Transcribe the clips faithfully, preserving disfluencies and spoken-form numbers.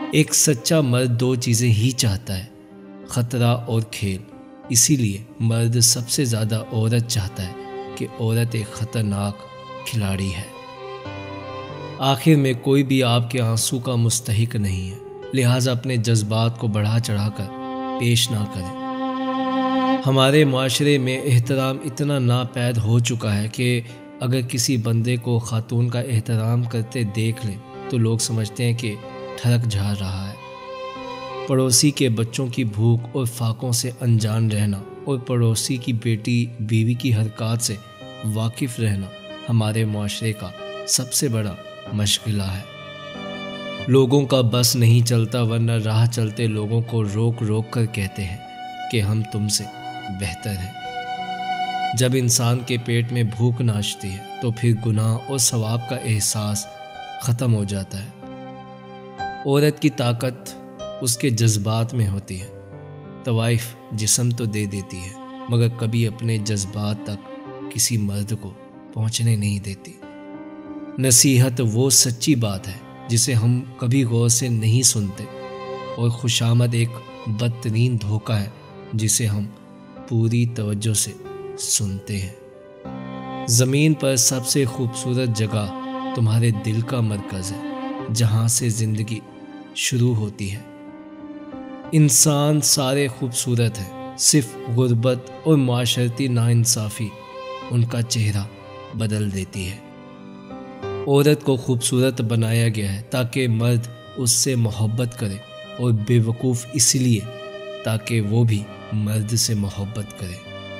ایک سچا مرد دو چیزیں ہی چاہتا ہے، خطرہ اور کھیل۔ اسی لیے مرد سب سے زیادہ عورت چاہتا ہے کہ عورت ایک خطرناک کھلاڑی ہے۔ آخر میں کوئی بھی آپ کے آنسو کا مستحق نہیں ہے، لہٰذا اپنے جذبات کو بڑھا چڑھا کر پیش نہ کریں۔ ہمارے معاشرے میں احترام اتنا ناپید ہو چکا ہے کہ اگر کسی بندے کو خاتون کا احترام کرتے دیکھ لیں تو لوگ سمجھتے ہیں کہ ٹھڑک جھاڑ رہا ہے۔ پڑوسی کے بچوں کی بھوک اور فاقوں سے انجان رہنا اور پڑوسی کی بیٹی بیوی کی حرکات سے واقف رہنا ہمارے معاشرے کا سب سے بڑا مشغلہ ہے۔ لوگوں کا بس نہیں چلتا، ورنہ راہ چلتے لوگوں کو روک روک کر کہتے ہیں کہ ہم تم سے بہتر ہیں۔ جب انسان کے پیٹ میں بھوک ناچتی ہے تو پھر گناہ اور ثواب کا احساس ختم ہو جاتا ہے۔ عورت کی طاقت اس کے جذبات میں ہوتی ہے۔ طوائف جسم تو دے دیتی ہے مگر کبھی اپنے جذبات تک کسی مرد کو پہنچنے نہیں دیتی۔ نصیحت وہ سچی بات ہے جسے ہم کبھی غور سے نہیں سنتے، اور خوشامد ایک بدترین دھوکہ ہے جسے ہم پوری توجہ سے سنتے ہیں۔ زمین پر سب سے خوبصورت جگہ تمہارے دل کا مرکز ہے، جہاں سے زندگی شروع ہوتی ہے۔ انسان سارے خوبصورت ہیں، صرف غربت اور معاشرتی ناانصافی ان کا چہرہ بدل دیتی ہے۔ عورت کو خوبصورت بنایا گیا ہے تاکہ مرد اس سے محبت کرے، اور بے وقوف اس لیے تاکہ وہ بھی مرد سے محبت کرے۔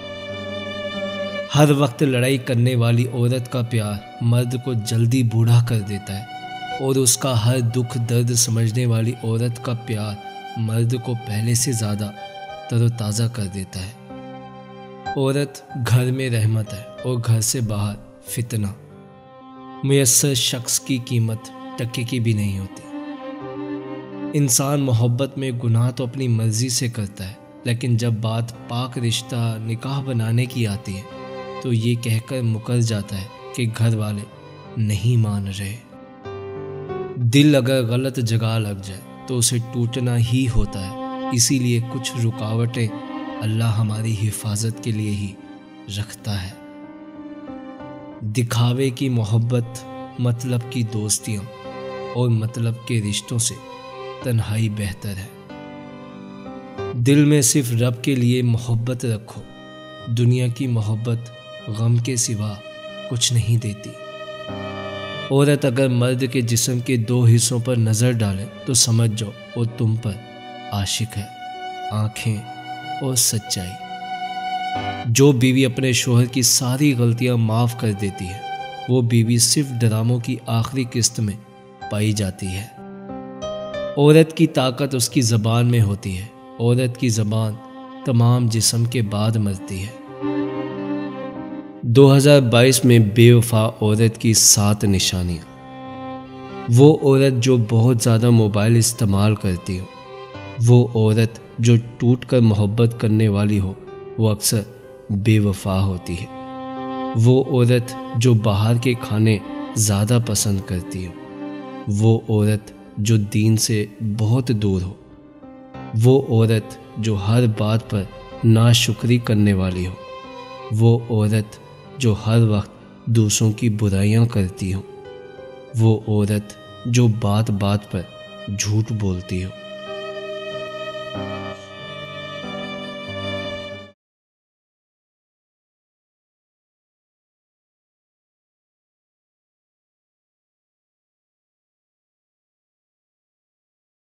ہر وقت لڑائی کرنے والی عورت کا پیار مرد کو جلدی بوڑھا کر دیتا ہے، اور اس کا ہر دکھ درد سمجھنے والی عورت کا پیار مرد کو پہلے سے زیادہ تر و تازہ کر دیتا ہے۔ عورت گھر میں رحمت ہے اور گھر سے باہر فتنہ۔ میسر شخص کی قیمت ٹکے کی بھی نہیں ہوتی۔ انسان محبت میں گناہ تو اپنی مرضی سے کرتا ہے، لیکن جب بات پاک رشتہ نکاح بنانے کی آتی ہے تو یہ کہہ کر مکر جاتا ہے کہ گھر والے نہیں مان رہے۔ دل اگر غلط جگہ لگ جائے تو اسے ٹوٹنا ہی ہوتا ہے، اسی لیے کچھ رکاوٹیں اللہ ہماری حفاظت کے لیے ہی رکھتا ہے۔ دکھاوے کی محبت، مطلب کی دوستیاں اور مطلب کے رشتوں سے تنہائی بہتر ہے۔ دل میں صرف رب کے لیے محبت رکھو، دنیا کی محبت غم کے سوا کچھ نہیں دیتی۔ عورت اگر مرد کے جسم کے دو حصوں پر نظر ڈالے تو سمجھ جاؤ وہ تم پر عاشق ہے۔ آنکھیں اور سچائی۔ جو بیوی اپنے شوہر کی ساری غلطیاں معاف کر دیتی ہے وہ بیوی صرف ڈراموں کی آخری قسط میں پائی جاتی ہے۔ عورت کی طاقت اس کی زبان میں ہوتی ہے۔ عورت کی زبان تمام جسم کے بعد مرتی ہے۔ دو ہزار بائیس میں بے وفا عورت کی سات نشانیاں۔ وہ عورت جو بہت زیادہ موبائل استعمال کرتی ہو، وہ عورت جو ٹوٹ کر محبت کرنے والی ہو، وہ اکثر بے وفا ہوتی ہے۔ وہ عورت جو باہر کے کھانے زیادہ پسند کرتی ہو، وہ عورت جو دین سے بہت دور ہو، وہ عورت جو ہر بات پر ناشکری کرنے والی ہو، وہ عورت جو ہر وقت دوسروں کی برائیاں کرتی ہو، وہ عورت جو بات بات پر جھوٹ بولتی ہو۔